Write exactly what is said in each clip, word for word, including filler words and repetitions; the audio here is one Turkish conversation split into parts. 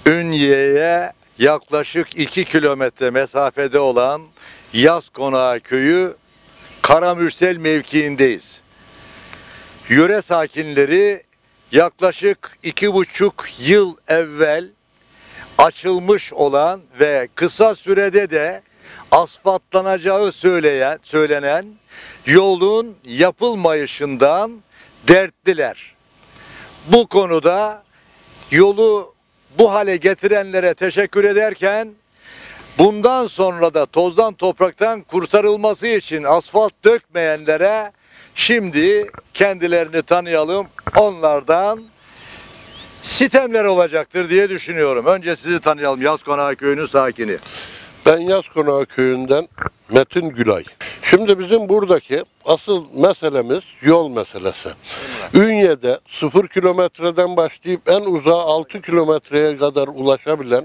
Ünye'ye yaklaşık iki kilometre mesafede olan Yazkonağı köyü Karamürsel mevkiindeyiz. Yöre sakinleri yaklaşık iki buçuk yıl evvel açılmış olan ve kısa sürede de asfaltlanacağı söyleyen, söylenen yolun yapılmayışından dertliler. Bu konuda yolu bu hale getirenlere teşekkür ederken bundan sonra da tozdan topraktan kurtarılması için asfalt dökmeyenlere şimdi kendilerini tanıyalım. Onlardan sitemler olacaktır diye düşünüyorum. Önce sizi tanıyalım. Yazkonağı köyünün sakini. Ben Yazkonağı köyünden Metin Gülay. Şimdi bizim buradaki asıl meselemiz yol meselesi. Ünye'de sıfır kilometreden başlayıp en uzağa altı kilometreye kadar ulaşabilen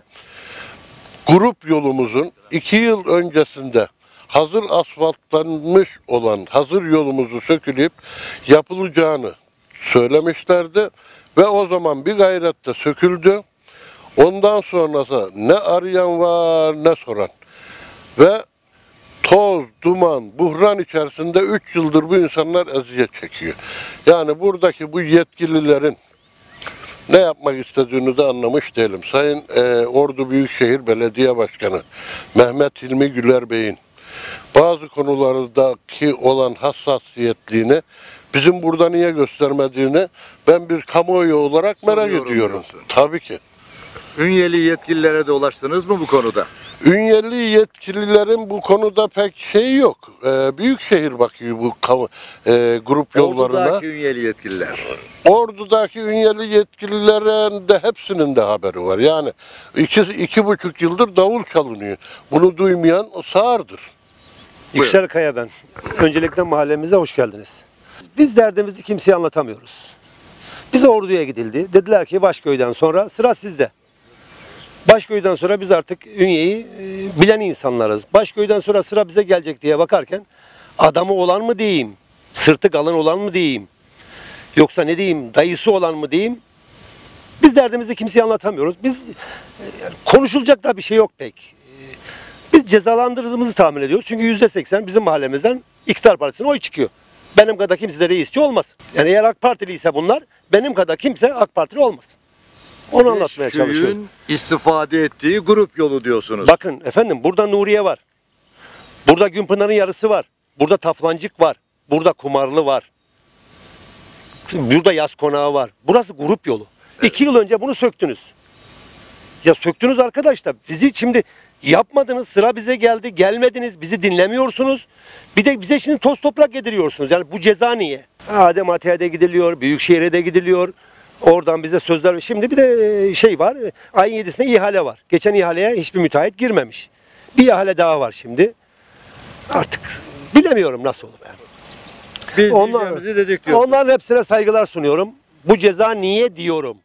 grup yolumuzun iki yıl öncesinde hazır asfaltlanmış olan hazır yolumuzu sökülüp yapılacağını söylemişlerdi ve o zaman bir gayrette söküldü. Ondan sonrası ne arayan var ne soran ve toz, duman, buhran içerisinde üç yıldır bu insanlar eziyet çekiyor. Yani buradaki bu yetkililerin ne yapmak istediğini de anlamış değilim. Sayın e, Ordu Büyükşehir Belediye Başkanı Mehmet Hilmi Güler Bey'in bazı konulardaki olan hassasiyetliğini bizim burada niye göstermediğini ben bir kamuoyu olarak merak Soruyorum ediyorum. diyorsun. Tabii ki. Ünyeli yetkililere de ulaştınız mı bu konuda? Ünyeli yetkililerin bu konuda pek şey yok. Ee, Büyükşehir bakıyor bu e, grup yollarına. Ordu'daki Ünyeli yetkililer. Ordu'daki Ünyeli yetkililerin de hepsinin de haberi var. Yani iki, iki buçuk yıldır davul çalınıyor. Bunu duymayan sağırdır. Yüksel Kaya ben. Öncelikle mahallemize hoş geldiniz. Biz derdimizi kimseye anlatamıyoruz. Bize Ordu'ya gidildi. Dediler ki Başköy'den sonra sıra sizde. Başköy'den sonra biz artık Ünye'yi e, bilen insanlarız. Başköy'den sonra sıra bize gelecek diye bakarken adamı olan mı diyeyim, sırtı kalın olan mı diyeyim, yoksa ne diyeyim, dayısı olan mı diyeyim. Biz derdimizi kimseye anlatamıyoruz. Biz e, konuşulacak da bir şey yok pek. E, biz cezalandırdığımızı tahmin ediyoruz. Çünkü yüzde seksen bizim mahallemizden İktidar Partisi'ne oy çıkıyor. Benim kadar kimse de reisçi olmasın. Yani eğer AK Partili ise bunlar, benim kadar kimse AK Partili olmasın. Onu anlatmaya çalışıyorum. Köyün istifade ettiği grup yolu diyorsunuz. Bakın efendim, burada Nuriye var. Burada Günpınar'ın yarısı var. Burada Taflancık var. Burada Kumarlı var. Burada Yaz Konağı var. Burası grup yolu. Evet. İki yıl önce bunu söktünüz. Ya söktünüz arkadaşlar. Bizi şimdi yapmadınız. Sıra bize geldi. Gelmediniz. Bizi dinlemiyorsunuz. Bir de bize şimdi toz toprak yediriyorsunuz. Yani bu ceza niye? Adem Ate'ye gidiliyor. Büyükşehir'e de gidiliyor. Oradan bize sözler. Şimdi bir de şey var. Ayın yedisinde ihale var. Geçen ihaleye hiçbir müteahhit girmemiş. Bir ihale daha var şimdi. Artık bilemiyorum nasıl olur yani. Biz Onlar, diyeceğimizi dedik diyorsunuz. onların hepsine saygılar sunuyorum. Bu ceza niye diyorum.